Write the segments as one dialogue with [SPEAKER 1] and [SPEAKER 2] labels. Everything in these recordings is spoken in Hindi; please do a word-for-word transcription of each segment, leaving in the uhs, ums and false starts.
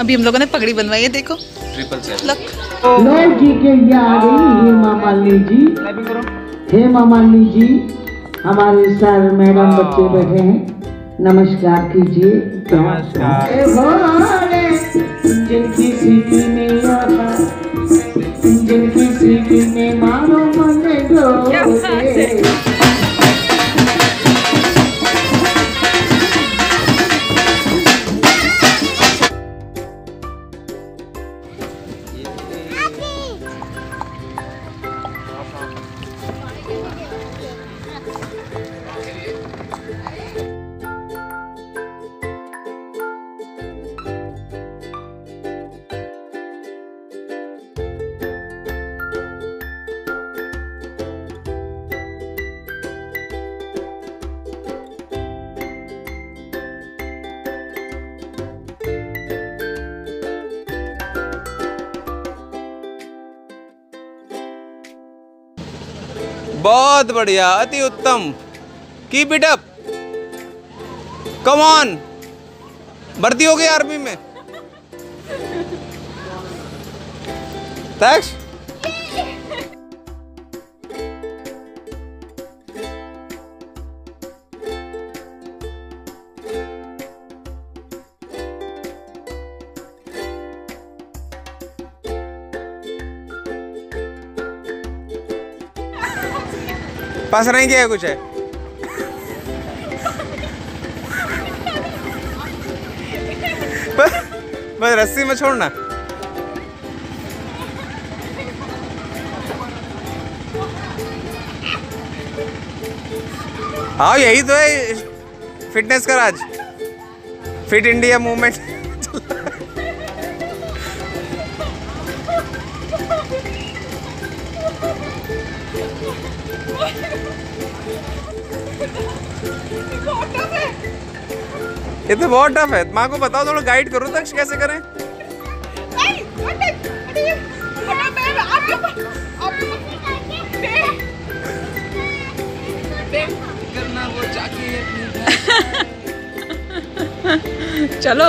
[SPEAKER 1] अभी हम लोगों ने पगड़ी बनवाई है, देखो
[SPEAKER 2] ट्रिपल सेवन।
[SPEAKER 3] लड़की के ये आ गई हेमा मालिनी जी। हेमा मालिनी जी हमारे सर मैडम बच्चे बैठे हैं, नमस्कार कीजिए।
[SPEAKER 2] नमस्कार।
[SPEAKER 3] जिनकी सीटी में जिनकी सीटी में मारो मन डोले।
[SPEAKER 2] बहुत बढ़िया, अति उत्तम। Keep it up, come on. भर्ती हो गई आर्मी में। थैंक्स। पास नहीं किया कुछ है। बस बस रस्सी में छोड़ना। हाँ यही तो है फिटनेस का राज, फिट इंडिया मूवमेंट। ये तो बहुत टफ है। माँ को बताओ, थोड़ा गाइड करो तक कैसे करें।
[SPEAKER 1] चलो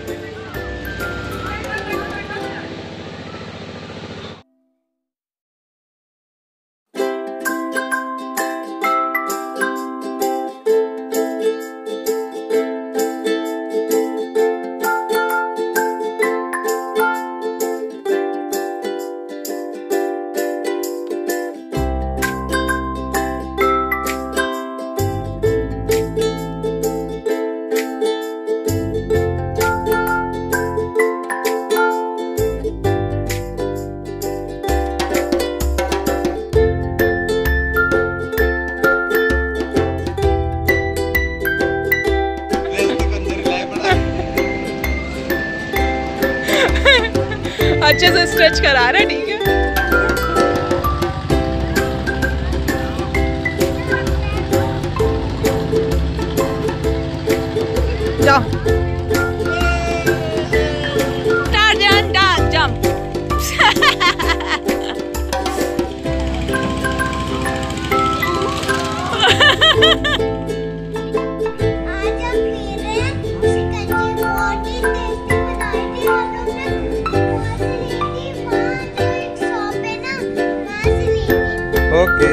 [SPEAKER 1] अच्छे से स्ट्रेच करा रहे, ठीक है। जाओ टार्जन डांस जंप।
[SPEAKER 2] ओके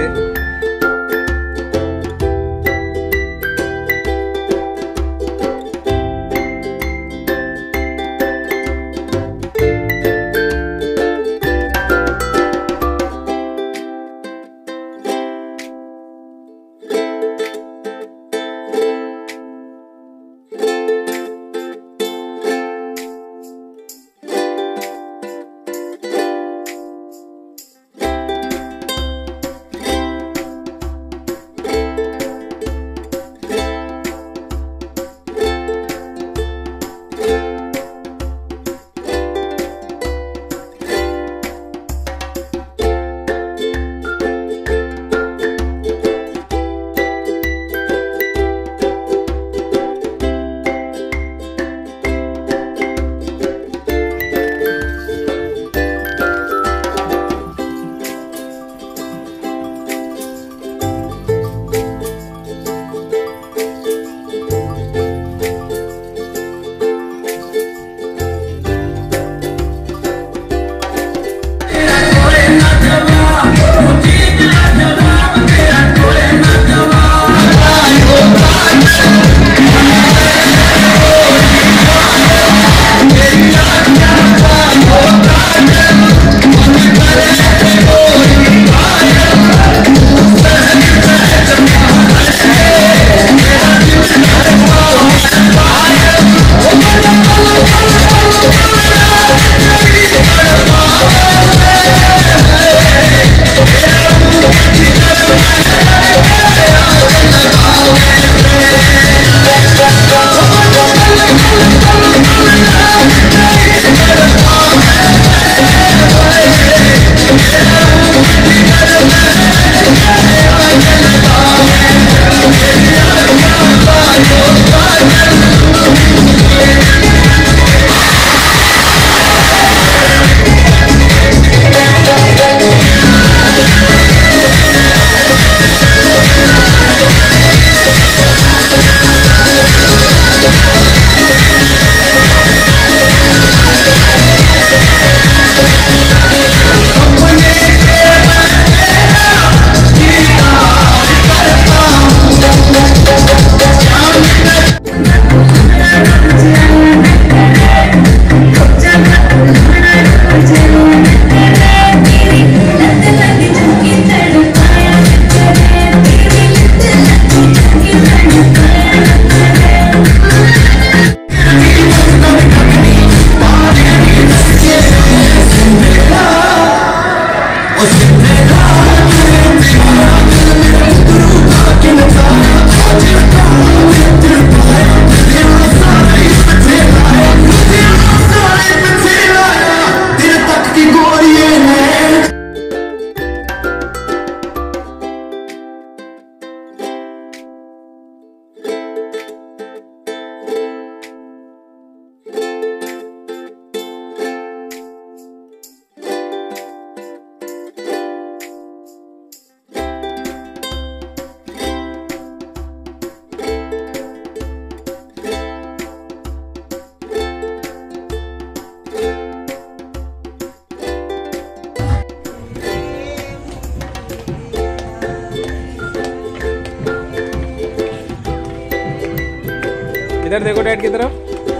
[SPEAKER 2] इधर देखो डैड की तरफ।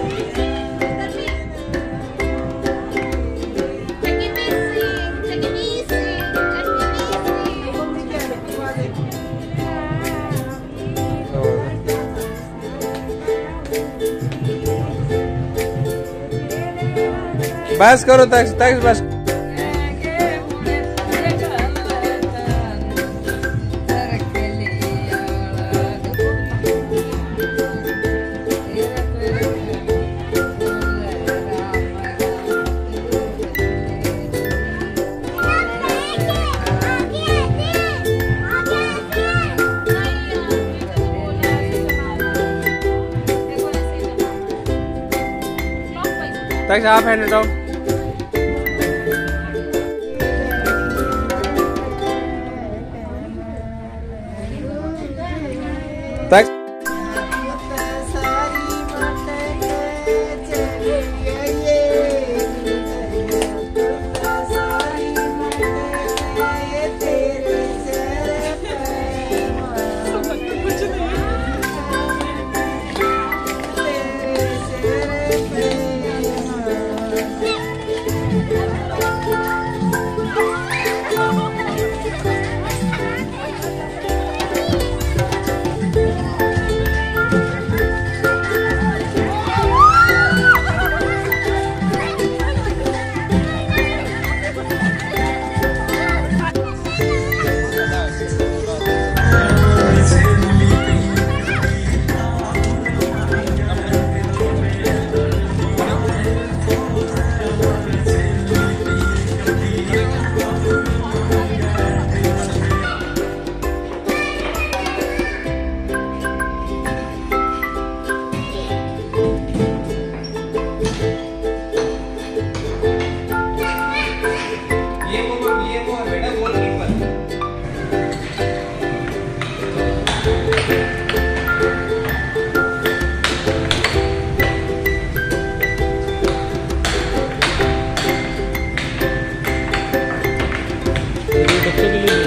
[SPEAKER 2] बस करो तक तक बस। तक आप हैंड उठाओ। तक बच्चों के लिए